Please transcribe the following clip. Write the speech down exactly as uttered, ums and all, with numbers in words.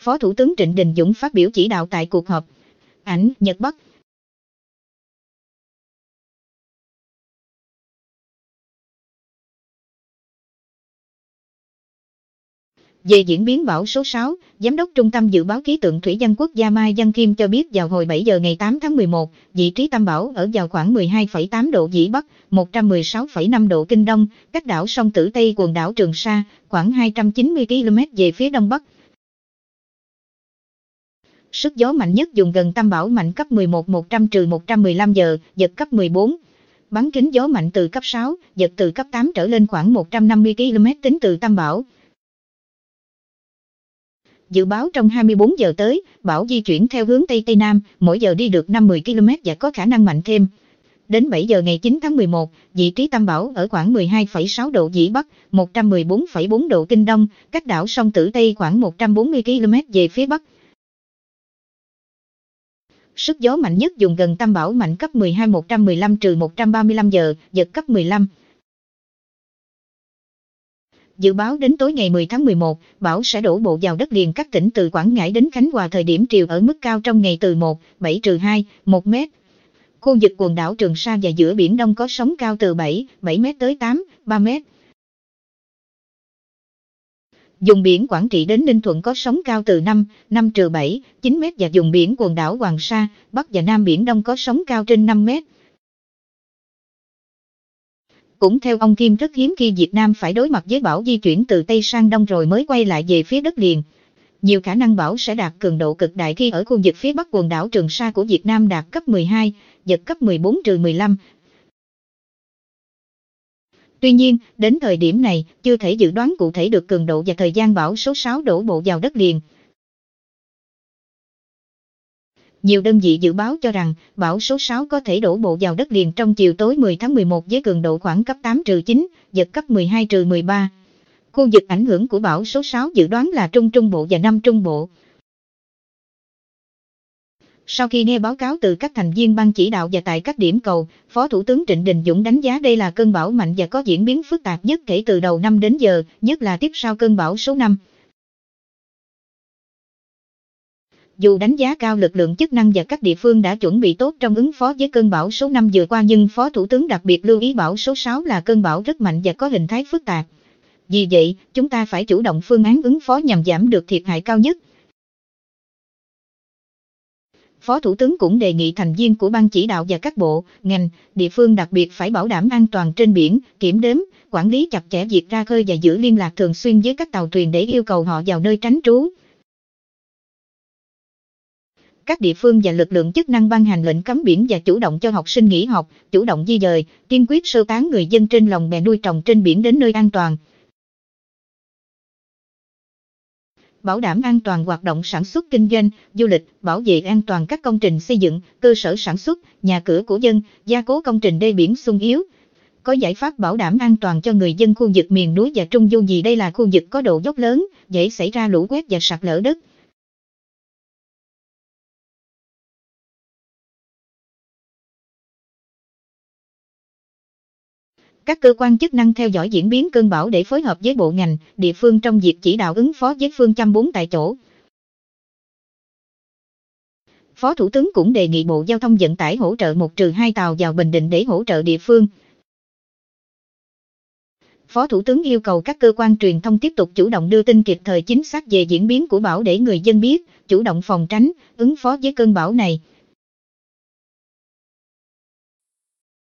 Phó Thủ tướng Trịnh Đình Dũng phát biểu chỉ đạo tại cuộc họp. Ảnh, Nhật Bắc. Về diễn biến bão số sáu, Giám đốc Trung tâm Dự báo Khí tượng Thủy văn Quốc gia Mai Văn Kim cho biết vào hồi bảy giờ ngày tám tháng mười một, vị trí tâm bão ở vào khoảng mười hai phẩy tám độ Vĩ Bắc, một trăm mười sáu phẩy năm độ Kinh Đông, cách đảo Song Tử Tây quần đảo Trường Sa, khoảng hai trăm chín mươi ki lô mét về phía Đông Bắc. Sức gió mạnh nhất vùng gần tâm bão mạnh cấp mười một một trăm trừ một trăm mười lăm giờ, giật cấp mười bốn. Bán kính gió mạnh từ cấp sáu, giật từ cấp tám trở lên khoảng một trăm năm mươi ki lô mét tính từ tâm bão. Dự báo trong hai mươi bốn giờ tới, bão di chuyển theo hướng Tây Tây Nam, mỗi giờ đi được năm đến mười ki lô mét và có khả năng mạnh thêm. Đến bảy giờ ngày chín tháng mười một, vị trí tâm bão ở khoảng mười hai phẩy sáu độ Vĩ Bắc, một trăm mười bốn phẩy bốn độ Kinh Đông, cách đảo Song Tử Tây khoảng một trăm bốn mươi ki lô mét về phía Bắc. Sức gió mạnh nhất vùng gần tâm bão mạnh cấp mười hai một trăm mười lăm trừ một trăm ba mươi lăm giờ, giật cấp mười lăm. Dự báo đến tối ngày mười tháng mười một, bão sẽ đổ bộ vào đất liền các tỉnh từ Quảng Ngãi đến Khánh Hòa, thời điểm triều ở mức cao trong ngày từ một phẩy bảy trừ hai, một mét. Khu vực quần đảo Trường Sa và giữa Biển Đông có sóng cao từ bảy phẩy bảy mét tới tám phẩy ba mét. Vùng biển Quảng Trị đến Ninh Thuận có sóng cao từ năm phẩy năm trừ bảy, chín mét và vùng biển quần đảo Hoàng Sa, Bắc và Nam Biển Đông có sóng cao trên năm mét. Cũng theo ông Kim, rất hiếm khi Việt Nam phải đối mặt với bão di chuyển từ Tây sang Đông rồi mới quay lại về phía đất liền. Nhiều khả năng bão sẽ đạt cường độ cực đại khi ở khu vực phía Bắc quần đảo Trường Sa của Việt Nam đạt cấp mười hai, giật cấp mười bốn trừ mười lăm. Tuy nhiên, đến thời điểm này, chưa thể dự đoán cụ thể được cường độ và thời gian bão số sáu đổ bộ vào đất liền. Nhiều đơn vị dự báo cho rằng, bão số sáu có thể đổ bộ vào đất liền trong chiều tối mười tháng mười một với cường độ khoảng cấp tám trừ chín, giật cấp mười hai trừ mười ba. Khu vực ảnh hưởng của bão số sáu dự đoán là Trung Trung Bộ và Nam Trung Bộ. Sau khi nghe báo cáo từ các thành viên ban chỉ đạo và tại các điểm cầu, Phó Thủ tướng Trịnh Đình Dũng đánh giá đây là cơn bão mạnh và có diễn biến phức tạp nhất kể từ đầu năm đến giờ, nhất là tiếp sau cơn bão số năm. Dù đánh giá cao lực lượng chức năng và các địa phương đã chuẩn bị tốt trong ứng phó với cơn bão số năm vừa qua, nhưng Phó Thủ tướng đặc biệt lưu ý bão số sáu là cơn bão rất mạnh và có hình thái phức tạp. Vì vậy, chúng ta phải chủ động phương án ứng phó nhằm giảm được thiệt hại cao nhất. Phó Thủ tướng cũng đề nghị thành viên của ban chỉ đạo và các bộ, ngành, địa phương đặc biệt phải bảo đảm an toàn trên biển, kiểm đếm, quản lý chặt chẽ việc ra khơi và giữ liên lạc thường xuyên với các tàu thuyền để yêu cầu họ vào nơi tránh trú. Các địa phương và lực lượng chức năng ban hành lệnh cấm biển và chủ động cho học sinh nghỉ học, chủ động di dời, kiên quyết sơ tán người dân trên lồng bè nuôi trồng trên biển đến nơi an toàn. Bảo đảm an toàn hoạt động sản xuất kinh doanh, du lịch, bảo vệ an toàn các công trình xây dựng, cơ sở sản xuất, nhà cửa của dân, gia cố công trình đê biển xung yếu. Có giải pháp bảo đảm an toàn cho người dân khu vực miền núi và trung du, vì đây là khu vực có độ dốc lớn, dễ xảy ra lũ quét và sạt lở đất. Các cơ quan chức năng theo dõi diễn biến cơn bão để phối hợp với bộ ngành, địa phương trong việc chỉ đạo ứng phó với phương châm bốn tại chỗ. Phó Thủ tướng cũng đề nghị Bộ Giao thông Vận tải hỗ trợ một trừ hai tàu vào Bình Định để hỗ trợ địa phương. Phó Thủ tướng yêu cầu các cơ quan truyền thông tiếp tục chủ động đưa tin kịp thời chính xác về diễn biến của bão để người dân biết, chủ động phòng tránh, ứng phó với cơn bão này.